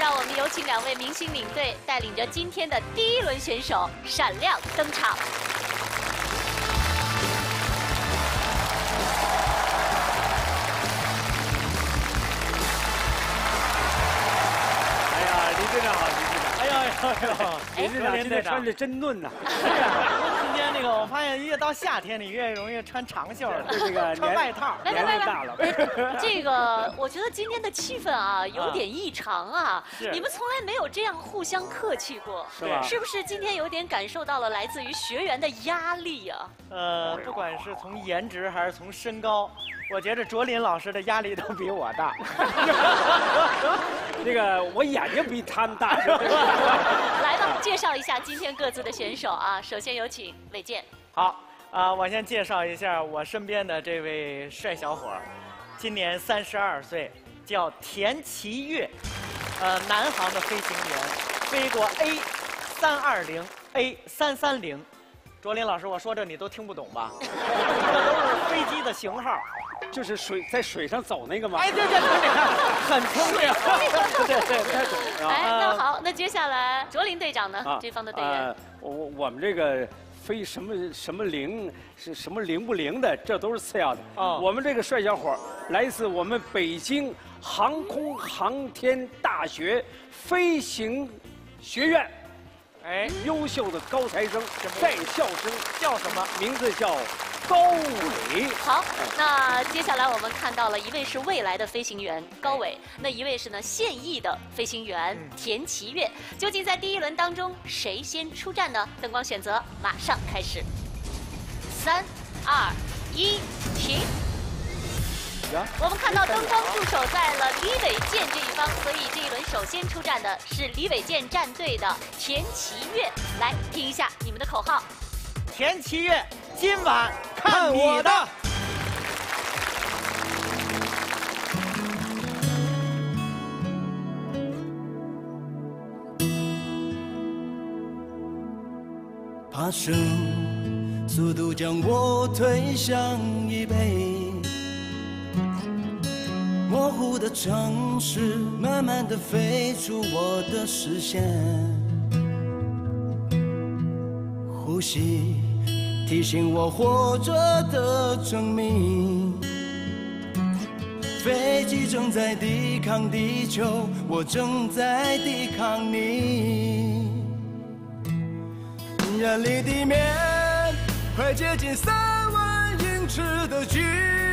让我们有请2位明星领队带领着今天的第1轮选手闪亮登场。 哎呀，李队长好，李队长。哎呀，李队长今天穿的真嫩呐。 今天那个我发现越到夏天你越容易穿长袖了， 这个穿外套。 年龄大了。 这个我觉得今天的气氛啊有点异常啊，你们从来没有这样互相客气过， 是吧？ 是不是今天有点感受到了来自于学员的压力啊？ 不管是从颜值还是从身高，我觉得卓林老师的压力都比我大。 那个我眼睛比他们大。 来吧，介绍一下今天各自的选手啊。首先有请韦健。 好我先介绍一下我身边的这位帅小伙，今年32岁，叫田奇岳，南航的飞行员，飞过 A320、A330。卓林老师，我说这你都听不懂吧？这都是飞机的型号。 就是在水上走那个吗？ 哎，对，很聪明。对，太懂了。 哎，那好，那接下来卓林队长呢？这方的队员。 我们这个飞什么灵是什么灵不灵的，这都是次要的。我们这个帅小伙来自我们北京航空航天大学飞行学院。哎，优秀的高材生、在校生，叫什么？名字叫高伟。 好，那接下来我们看到了一位是未来的飞行员高伟，那一位是呢现役的飞行员田奇岳。究竟在第1轮当中谁先出战呢？灯光选择马上开始。3、2、1，停。我们看到灯光驻守在了李伟健这一方，所以这1轮首先出战的是李伟健战队的田奇岳。来听一下你们的口号： 田奇岳，今晚看我的。 爬升，速度将我推向椅背。模糊的城市，慢慢地飞出我的视线。呼吸提醒我活着的证明。飞机正在抵抗地球，我正在抵抗你。远离地面，快接近3万英尺的距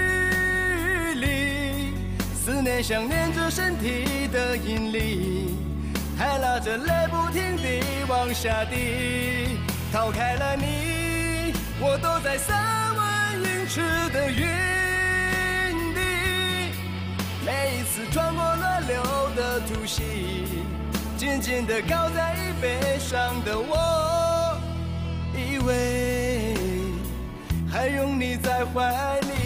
离。思念想念着身体的引力，还拉着泪不停地往下滴。逃开了你，我都在3万英尺的云底。每一次穿过乱流的突袭，紧紧地靠在椅背上的我，以为还拥你在怀里。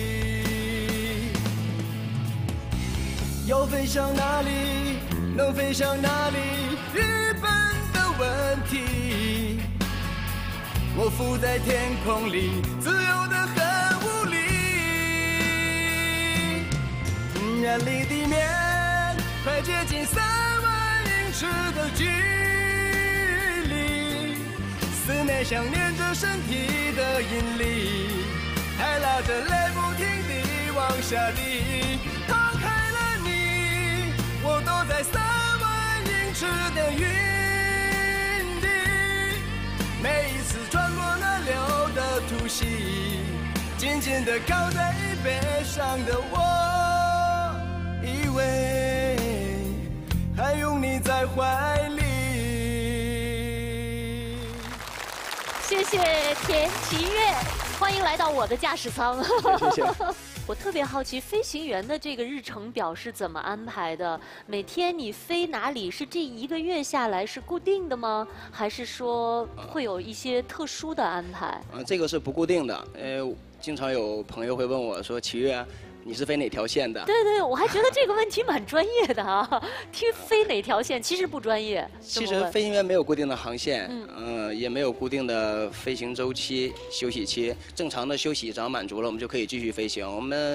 要飞向哪里，能飞向哪里，日本的问题。我浮在天空里，自由得很无力。远离地面，快接近3万英尺的距离。思念想念着身体的引力，还拉着泪不停地往下滴。逃开了你，我都在3万英尺的云底。每一次穿过乱流的突袭，紧紧地靠在椅背上的我，以为还拥你在怀里。 谢谢田奇岳，欢迎来到我的驾驶舱。 谢谢。 我特别好奇，飞行员的这个日程表是怎么安排的？每天你飞哪里？是这1个月下来是固定的吗？还是说会有一些特殊的安排？ 这个是不固定的。经常有朋友会问我说：“奇岳，你是飞哪条线的？” 对，我还觉得这个问题蛮专业的啊。听飞哪条线其实不专业。 其实飞行员没有固定的航线，也没有固定的飞行周期、休息期。正常的休息只要满足了，我们就可以继续飞行。我们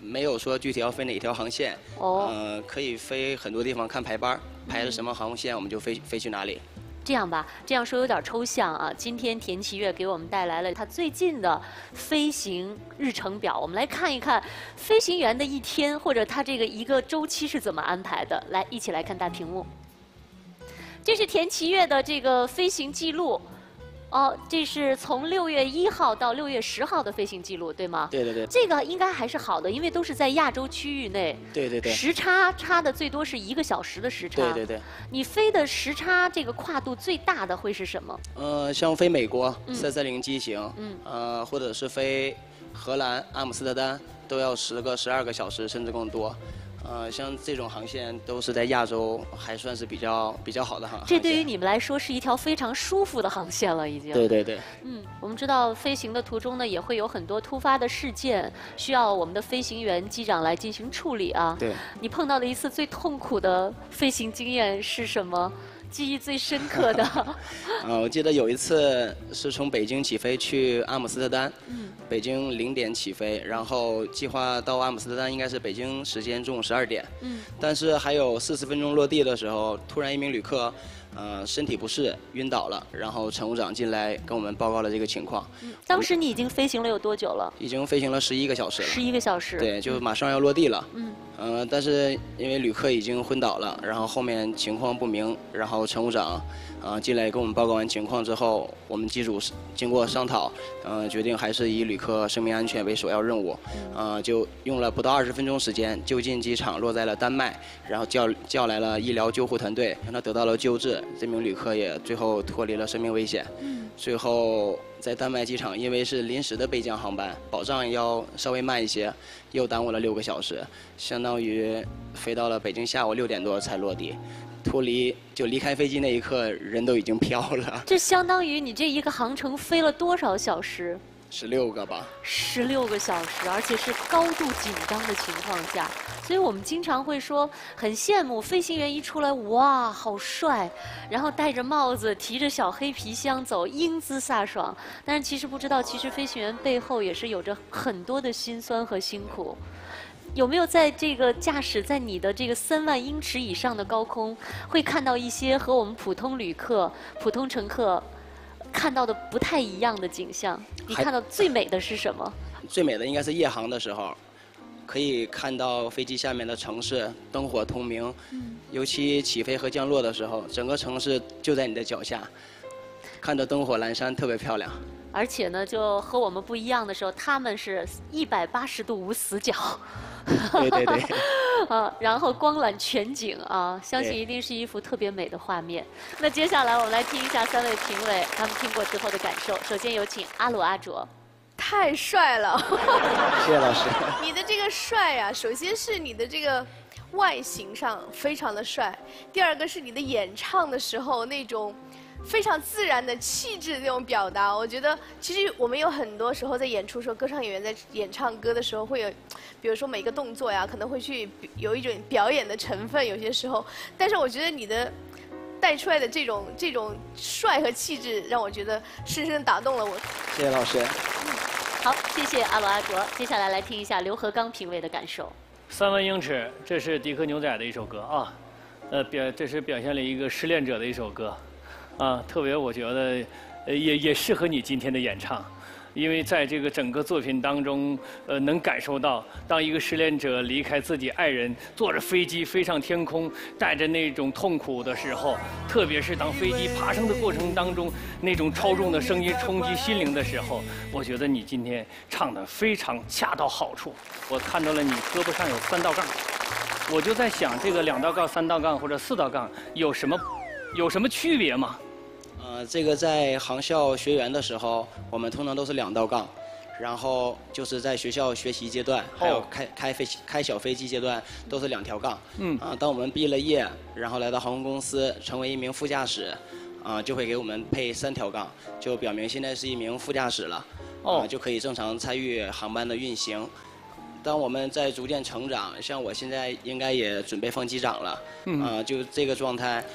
没有说具体要飞哪条航线。 哦。 可以飞很多地方看排班，排的什么航线我们就飞去哪里。 这样吧，这样说有点抽象啊。今天田祈月给我们带来了他最近的飞行日程表，我们来看一看飞行员的一天或者他这个一个周期是怎么安排的。来，一起来看大屏幕。这是田祈月的这个飞行记录。哦，这是从6月1号到6月10号的飞行记录，对吗？ 对对对。 这个应该还是好的，因为都是在亚洲区域内。 对对对。 时差差的最多是1个小时的时差。 对对对。 你飞的时差这个跨度最大的会是什么？ 像飞美国330机型，或者是飞荷兰阿姆斯特丹，都要10个、12个小时，甚至更多。像这种航线都是在亚洲还算是比较好的航线。 这对于你们来说是一条非常舒服的航线了，已经。 对对对。 我们知道飞行的途中呢，也会有很多突发的事件，需要我们的飞行员、机长来进行处理啊。 对。 你碰到的一次最痛苦的飞行经验是什么？记忆最深刻的？ 我记得有一次是从北京起飞去阿姆斯特丹，北京0点起飞，然后计划到阿姆斯特丹应该是北京时间中午12点，但是还有40分钟落地的时候，突然一名旅客，身体不适晕倒了，然后乘务长进来跟我们报告了这个情况。 当时你已经飞行了有多久了？ 已经飞行了11个小时了。11 个小时。 对，就马上要落地了。但是因为旅客已经昏倒了，然后后面情况不明，然后乘务长进来跟我们报告完情况之后，我们机组经过商讨，决定还是以旅客生命安全为首要任务，就用了不到20分钟时间就近机场落在了丹麦，然后叫来了医疗救护团队，让他得到了救治，这名旅客也最后脱离了生命危险。最后在丹麦机场，因为是临时的备降航班，保障要稍微慢一些，又耽误了6个小时，相当于飞到了北京下午6点多才落地。离开飞机那一刻，人都已经飘了。 这相当于你这一个航程飞了多少小时 ？16个吧。 16个小时，而且是高度紧张的情况下，所以我们经常会说很羡慕飞行员一出来，哇，好帅，然后戴着帽子，提着小黑皮箱走，英姿飒爽。但是其实不知道，其实飞行员背后也是有着很多的辛酸和辛苦。有没有在这个驾驶在你的这个3万英尺以上的高空，会看到一些和我们普通旅客、普通乘客看到的不太一样的景象？你看到最美的是什么？ 最美的应该是夜航的时候，可以看到飞机下面的城市灯火通明，尤其起飞和降落的时候，整个城市就在你的脚下，看着灯火阑珊，特别漂亮。 而且呢，就和我们不一样的时候，他们是180度无死角。 对对对。 然后光览全景啊，相信一定是一幅特别美的画面。那接下来我们来听一下3位评委他们听过之后的感受。首先有请阿鲁阿卓。 太帅了！ 谢谢老师。 你的这个帅呀，首先是你的这个外形上非常的帅，第二个是你的演唱的时候那种非常自然的气质这种表达。我觉得其实我们有很多时候在演出的时候，歌唱演员在演唱歌的时候会有，比如说每一个动作呀，可能会去有一种表演的成分，有些时候。但是我觉得你的带出来的这种帅和气质，让我觉得深深打动了我。 谢谢老师。 好，谢谢阿罗阿卓。接下来来听一下刘和刚评委的感受。 3万英尺，这是迪克牛仔的一首歌啊，这是表现了一个失恋者的一首歌。特别我觉得，也适合你今天的演唱，因为在这个整个作品当中，能感受到，当一个失恋者离开自己爱人，坐着飞机飞上天空，带着那种痛苦的时候，特别是当飞机爬升的过程当中，那种超重的声音冲击心灵的时候，我觉得你今天唱得非常恰到好处。我看到了你胳膊上有3道杠，我就在想，这个2道杠、3道杠或者4道杠有什么区别吗？ 这个在航校学员的时候，我们通常都是2道杠，然后就是在学校学习阶段，还有开小飞机阶段，都是2条杠。当我们毕了业，然后来到航空公司，成为一名副驾驶，就会给我们配3条杠，就表明现在是一名副驾驶了，就可以正常参与航班的运行。当我们在逐渐成长，像我现在应该也准备放机长了，就这个状态，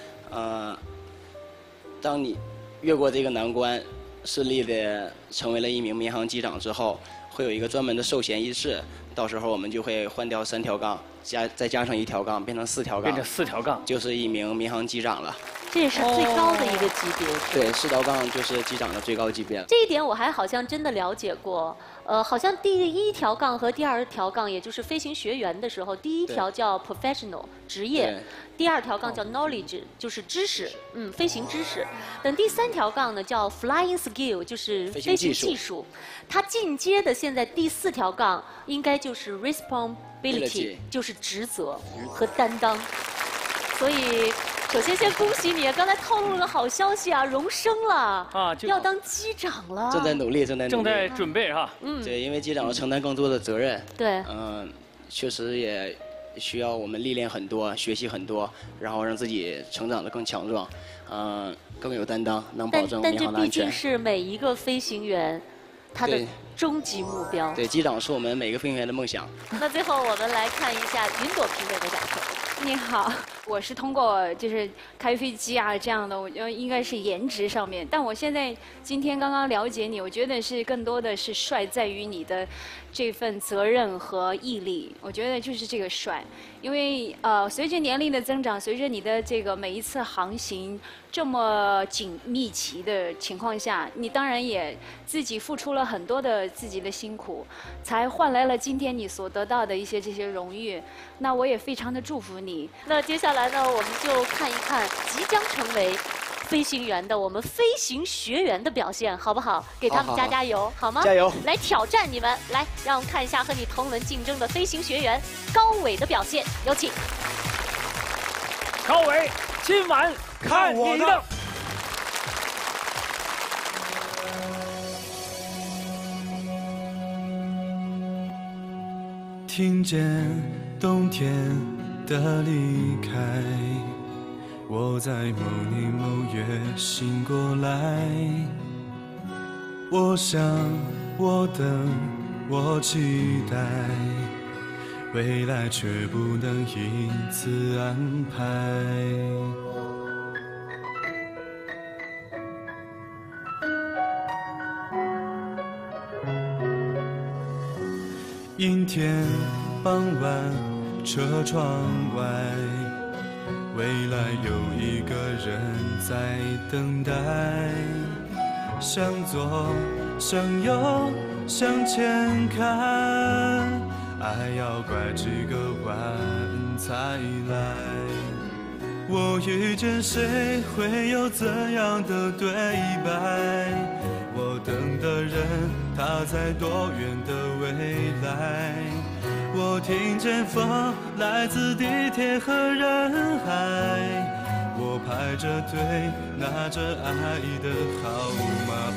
当你越过这个难关，顺利的成为了一名民航机长之后，会有一个专门的授衔仪式。 到时候我们就会换掉3条杠，再加上1条杠，变成4条杠。 变成4条杠， 就是一名民航机长了。 这也是最高的一个级别。 对，4条杠就是机长的最高级别。 这一点我还好像真的了解过。好像第1条杠和第2条杠，也就是飞行学员的时候，第1条叫 professional 职业，第2条杠叫 knowledge 就是知识，飞行知识。等第3条杠呢叫 flying skill 就是飞行技术。它进阶的现在第4条杠应该就是 responsibility 就是职责和担当。所以。首先，先恭喜你！刚才透露了个好消息啊，荣升了啊，要当机长了。 正在努力，正在准备哈。 对，因为机长要承担更多的责任。 对。 确实也需要我们历练很多，学习很多，然后让自己成长得更强壮，更有担当，能保证民航的安全。 但这毕竟是每一个飞行员他的终极目标。 对，机长是我们每个飞行员的梦想。 那最后我们来看一下云朵评委的感受。 你好，我是通过就是开飞机啊这样的，我觉得应该是颜值上面。但我现在今天刚刚了解你，我觉得是更多的是帅在于你的这份责任和毅力。我觉得就是这个帅，因为随着年龄的增长，随着你的这个每一次航行这么紧密期的情况下，你当然也自己付出了很多的自己的辛苦，才换来了今天你所得到的一些这些荣誉。那我也非常的祝福你。 那接下来呢，我们就看一看即将成为飞行员的我们飞行学员的表现，好不好？给他们加油，好吗？ 加油！ 来挑战你们，来，让我们看一下和你同轮竞争的飞行学员高伟的表现，有请。 高伟，今晚看你的。 听见冬天的离开，我在某年某月醒过来。我想，我等，我期待，未来却不能因此安排。阴天傍晚，车窗外，未来有一个人在等待。向左，向右，向前看，爱要拐几个弯才来。我遇见谁，会有怎样的对白？我等的人，他在多远的未来？我听见风来自地铁和人海，我排着队拿着爱的号码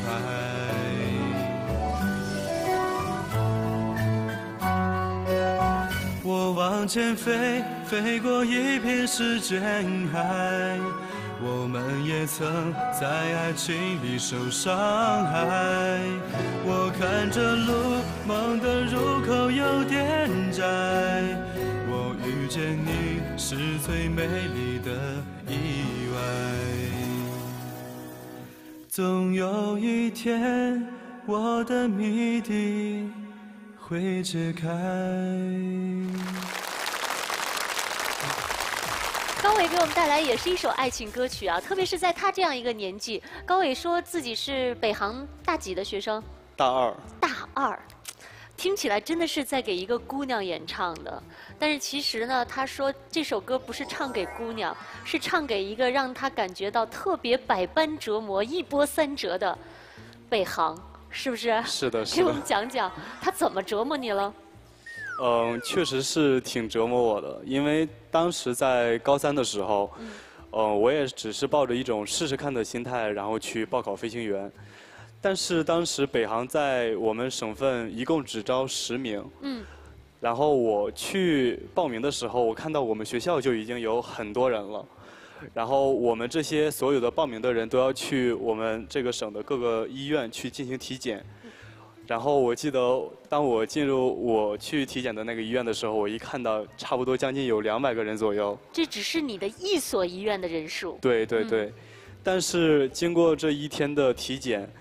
牌。我往前飞，飞过一片时间海。我们也曾在爱情里受伤害。我看着路，梦的入口有点窄。我遇见你是最美丽的意外。总有一天，我的谜底会解开。 高伟给我们带来也是一首爱情歌曲啊，特别是在他这样一个年纪。高伟说自己是北航大几的学生？ 大2。 大2，听起来真的是在给一个姑娘演唱的。但是其实呢，他说这首歌不是唱给姑娘，是唱给一个让他感觉到特别百般折磨、一波三折的北航，是不是？ 是的，是的。 给我们讲讲他怎么折磨你了？ 确实是挺折磨我的，因为当时在高3的时候，我也只是抱着一种试试看的心态，然后去报考飞行员。但是当时北航在我们省份一共只招10名，然后我去报名的时候，我看到我们学校就已经有很多人了，然后我们这些所有的报名的人都要去我们这个省的各个医院去进行体检。然后我记得，当我进入我去体检的那个医院的时候，我一看到差不多将近有200个人左右。 这只是你的一所医院的人数。 对对对，但是经过这1天的体检，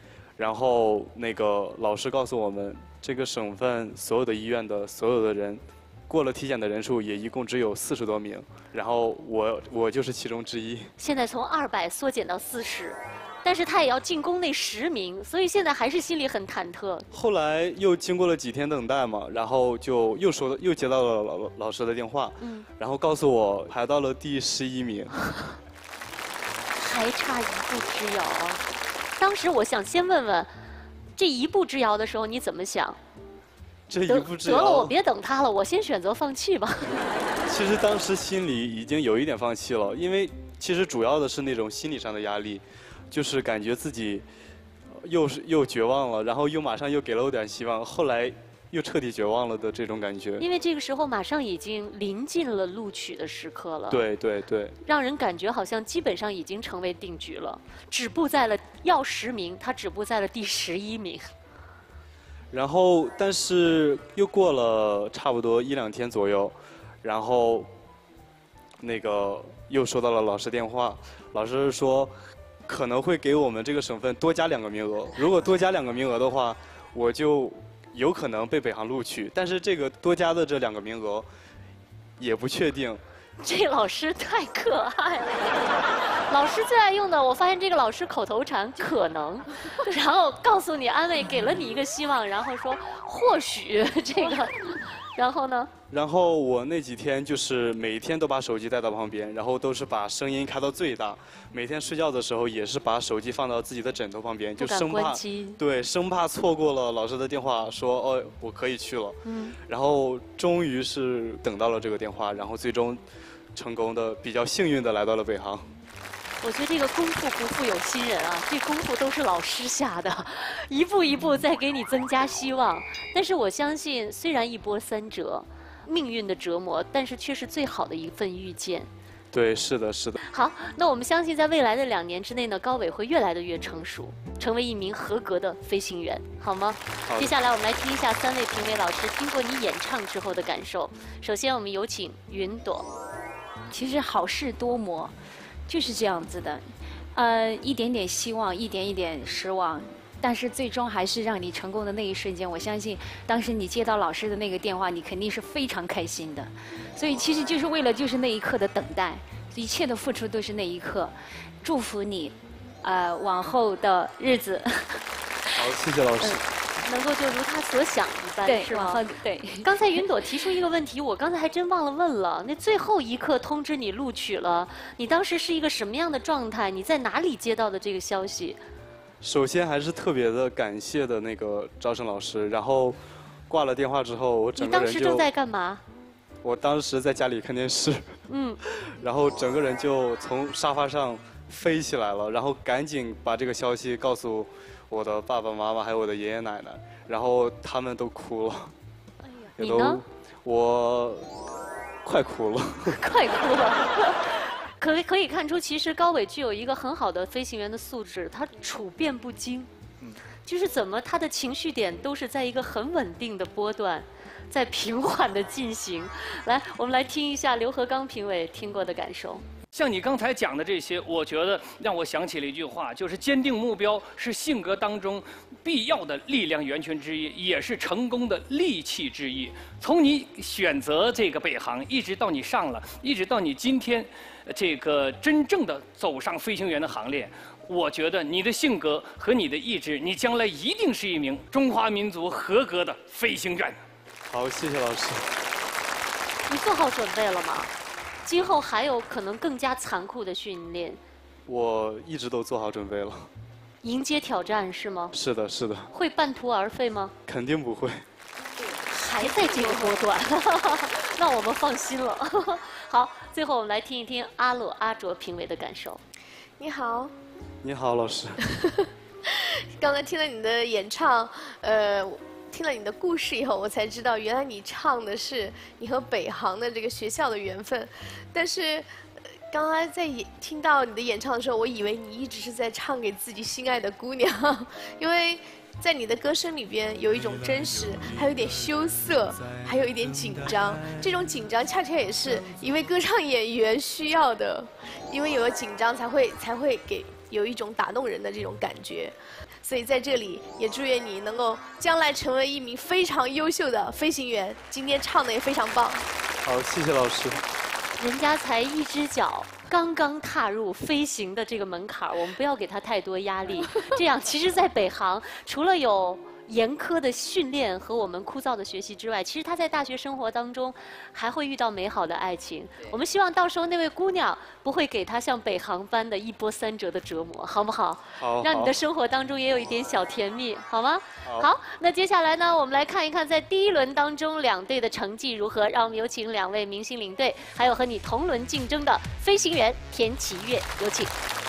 然后那个老师告诉我们，这个省份所有的医院的所有的人，过了体检的人数也一共只有40多名，然后我就是其中之一。 现在从200缩减到40，但是他也要进攻那10名，所以现在还是心里很忐忑。 后来又经过了几天等待嘛，然后就又接到了老师的电话，然后告诉我排到了第11名， 还差一步之遥。当时我想先问问，这一步之遥的时候你怎么想？ 这一步之遥。 得了，我别等他了，我先选择放弃吧。 其实当时心里已经有一点放弃了，因为其实主要的是那种心理上的压力，就是感觉自己又绝望了，然后又马上又给了我点希望，后来又彻底绝望了的这种感觉。 因为这个时候马上已经临近了录取的时刻了。 对对对。 让人感觉好像基本上已经成为定局了，止步在了要10名，他止步在了第11名。 然后，但是又过了差不多1、2天左右，然后那个又收到了老师电话，老师说可能会给我们这个省份多加2个名额，如果多加2个名额的话，我就有可能被北航录取，但是这个多加的这2个名额也不确定。 这老师太可爱了，老师最爱用的，我发现这个老师口头禅可能，然后告诉你安慰，给了你一个希望，然后说或许这个，然后呢？ 然后我那几天就是每天都把手机带到旁边，然后都是把声音开到最大，每天睡觉的时候也是把手机放到自己的枕头旁边，就生怕错过了老师的电话，说哦我可以去了。然后终于是等到了这个电话，然后最终成功的比较幸运的来到了北航。 我觉得这个功夫不负有心人啊，这功夫都是老师下的，一步一步在给你增加希望。但是我相信，虽然一波3折，命运的折磨，但是却是最好的一份遇见。 对，是的，是的。 好，那我们相信在未来的2年之内呢，高伟会越来的越成熟，成为一名合格的飞行员，好吗？好。接下来我们来听一下3位评委老师听过你演唱之后的感受。首先，我们有请云朵。 其实好事多磨，就是这样子的，一点点希望，一点一点失望，但是最终还是让你成功的那一瞬间，我相信当时你接到老师的那个电话，你肯定是非常开心的。所以其实就是为了就是那一刻的等待，一切的付出都是那一刻。祝福你，往后的日子。 好，谢谢老师。 能够就如他所想一般， 对， 是吗？ 对。 刚才云朵提出一个问题，我刚才还真忘了问了。那最后一刻通知你录取了，你当时是一个什么样的状态？你在哪里接到的这个消息？ 首先还是特别的感谢的那个招生老师，然后挂了电话之后，我整个人就…… 你当时正在干嘛？ 我当时在家里看电视，然后整个人就从沙发上飞起来了，然后赶紧把这个消息告诉我的爸爸妈妈还有我的爷爷奶奶，然后他们都哭了。 哎呀，你呢？ 我快哭了。 快哭了。可以看出，其实高伟具有一个很好的飞行员的素质，他处变不惊，就是怎么他的情绪点都是在一个很稳定的波段，在平缓的进行。来，我们来听一下刘和刚评委听过的感受。 像你刚才讲的这些，我觉得让我想起了一句话，就是坚定目标是性格当中必要的力量源泉之一，也是成功的利器之一。从你选择这个北航，一直到你上了，一直到你今天这个真正的走上飞行员的行列，我觉得你的性格和你的意志，你将来一定是一名中华民族合格的飞行员。 好，谢谢老师。 你做好准备了吗？今后还有可能更加残酷的训练。 我一直都做好准备了。 迎接挑战是吗？ 是的，是的。 会半途而废吗？ 肯定不会。 还在这个波段，那我们放心了。好，最后我们来听一听阿洛阿卓评委的感受。 你好。 你好，老师。 刚才听了你的演唱，听了你的故事以后，我才知道原来你唱的是你和北航的这个学校的缘分。但是，刚才在听到你的演唱的时候，我以为你一直是在唱给自己心爱的姑娘，因为在你的歌声里边有一种真实，还有一点羞涩，还有一点紧张。这种紧张恰恰也是一位歌唱演员需要的，因为有了紧张才会给有一种打动人的这种感觉。 所以在这里也祝愿你能够将来成为一名非常优秀的飞行员。今天唱的也非常棒。 好，谢谢老师。 人家才一只脚刚刚踏入飞行的这个门槛，我们不要给他太多压力。这样，其实，在北航除了有严苛的训练和我们枯燥的学习之外，其实他在大学生活当中还会遇到美好的爱情。我们希望到时候那位姑娘不会给他像北航般的一波三折的折磨，好不好？ 好， 让你的生活当中也有一点小甜蜜，好吗？好，那接下来呢，我们来看一看在第一轮当中两队的成绩如何。让我们有请两位明星领队，还有和你同轮竞争的飞行员田祈月，有请。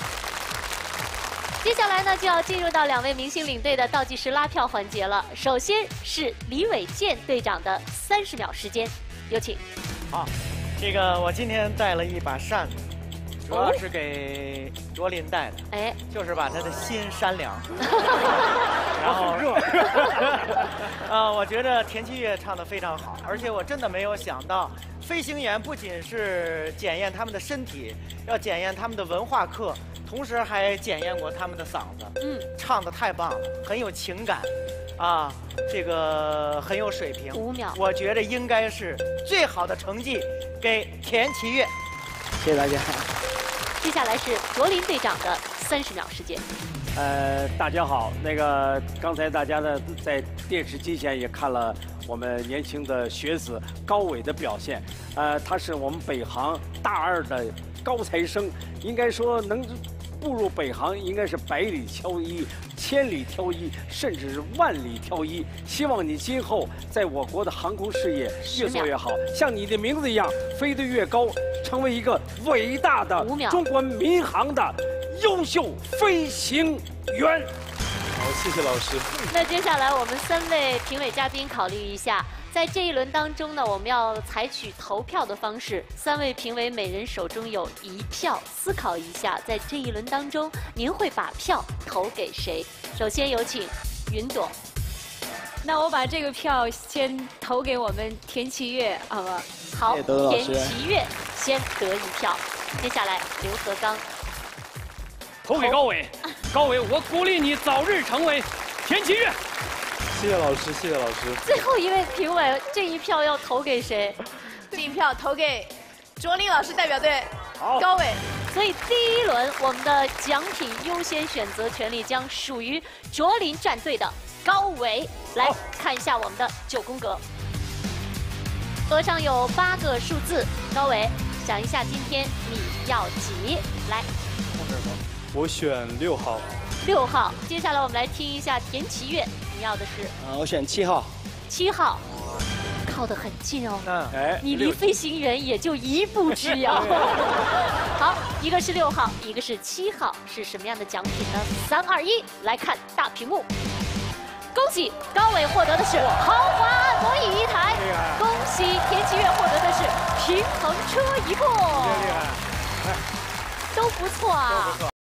接下来呢，就要进入到两位明星领队的倒计时拉票环节了。首先是李伟健队长的30秒时间，有请。 好，这个我今天带了一把扇子，主要是给卓林带的， 哎， 就是把他的心扇凉。然后热。我觉得田祈月唱得非常好，而且我真的没有想到，飞行员不仅是检验他们的身体，要检验他们的文化课。同时还检验过他们的嗓子，唱得太棒了，很有情感，啊，这个很有水平。 5秒， 我觉得应该是最好的成绩给田祈月。 谢谢大家。 接下来是卓林队长的30秒时间。 大家好，那个刚才大家呢在电视机前也看了我们年轻的学子高伟的表现，他是我们北航大2的高材生，应该说能步入北航应该是百里挑一、千里挑一，甚至是万里挑一。希望你今后在我国的航空事业越做越好，像你的名字一样飞得越高，成为一个伟大的中国民航的优秀飞行员。 好，谢谢老师。 那接下来我们3位评委嘉宾考虑一下。在这一轮当中呢，我们要采取投票的方式，3位评委每人手中有1票，思考一下，在这一轮当中，您会把票投给谁？首先有请云朵。 那我把这个票先投给我们田祈月，好吧？ 好，田祈月先得1票。接下来刘和刚。 投给高伟，高伟，我鼓励你早日成为田祈月。 谢谢老师，谢谢老师。 最后一位评委，这1票要投给谁？ 这1票投给卓林老师代表队高伟。 所以第一轮我们的奖品优先选择权利将属于卓林战队的高伟。来看一下我们的9宫格，额上有8个数字。高伟，想一下今天你要几？来， 我选6号。 6号。接下来我们来听一下田祈月，你要的是？ 我选7号。 7号，靠得很近哦。 哎， 你离飞行员也就1步之遥。好，一个是6号，一个是7号，是什么样的奖品呢？3、2、1，来看大屏幕。恭喜高伟获得的是豪华按摩椅1台，恭喜田祈月获得的是平衡车1部，都不错啊。